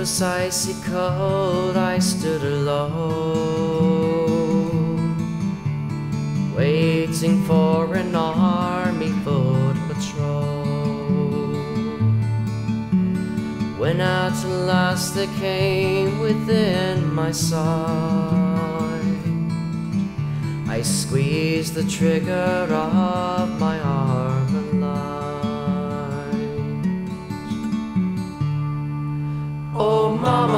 was icy cold, I stood alone, waiting for an army foot patrol. When at last they came within my sight, I squeezed the trigger of my arm alight. Oh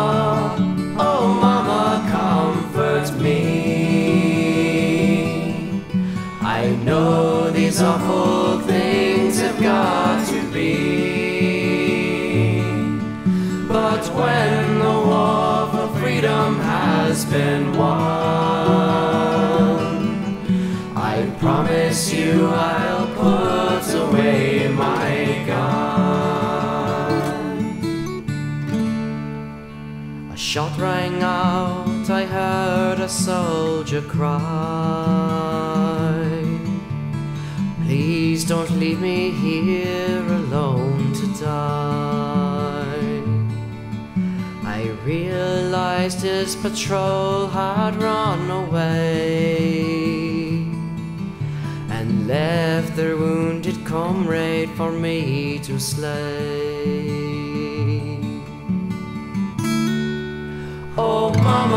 mama, comfort me. I know these awful things have got to be, but when the war for freedom has been won, I promise you I'll put away my gun. A shot rang out, I heard a soldier cry, please don't leave me here alone to die. I realized his patrol had run away and left their wounded comrade for me to slay. Oh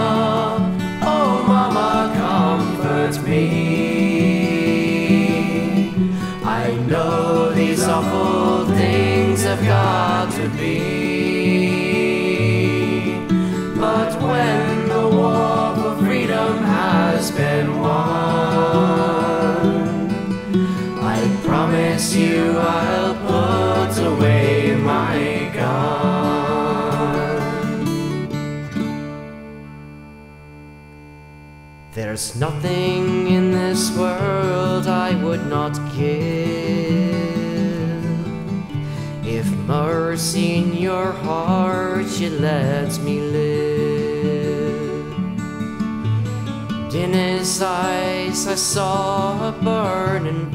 mama, comfort me. I know these awful things have got to be, but when the war for freedom has been won, I promise you I'll put away my gun. There's nothing in this world I would not give if mercy in your heart you let me live. And in his eyes I saw a burning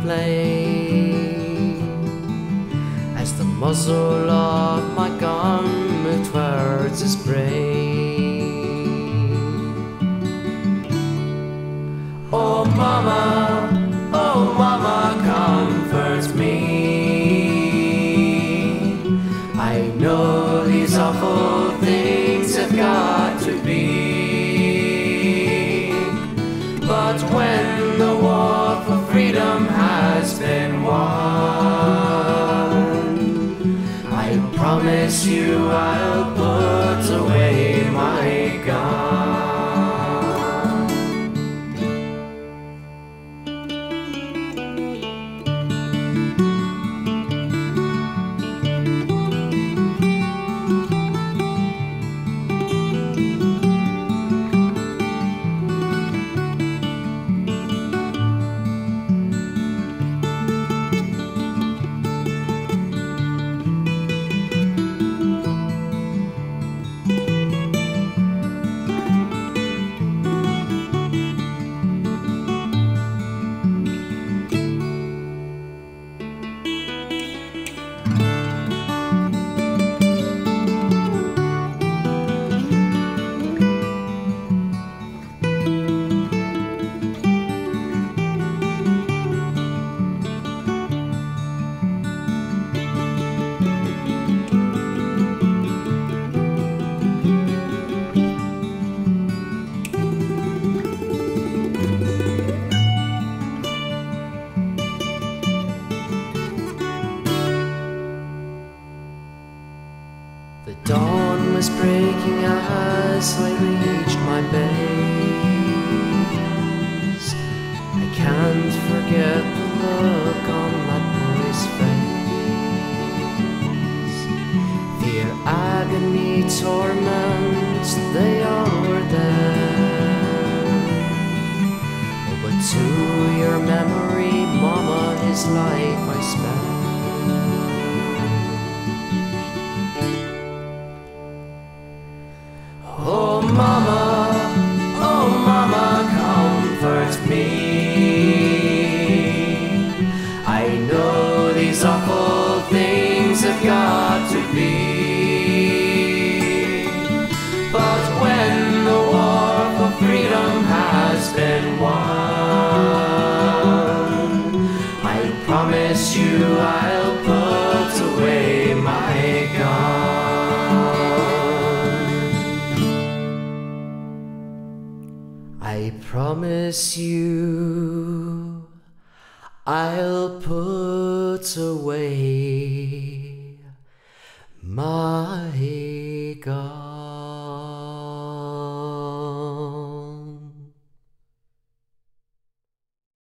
flame as the muzzle of my gun moved towards his brain. Oh mama, comfort me. I know these awful things have got to be, but when the war for freedom has been won, I promise you I'll put away my gun. The dawn was breaking as I reached my base. I can't forget the look on that boy's face. Fear, agony, torment, they all were there. Oh, but to your memory, mama, his life I spent. Oh mama, comfort me. I know these awful things have got to be, promise you I'll put away my God.